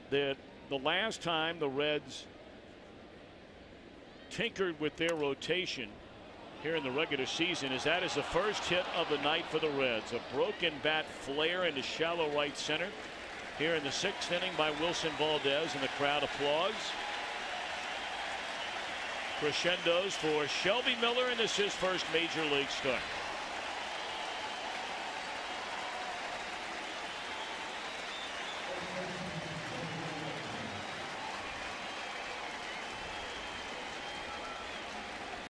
that the last time the Reds tinkered with their rotation here in the regular season is that is the first hit of the night for the Reds. A broken bat flare into shallow right center here in the 6th inning by Wilson Valdez, and the crowd applauds. Crescendos for Shelby Miller, and this is his first major league start.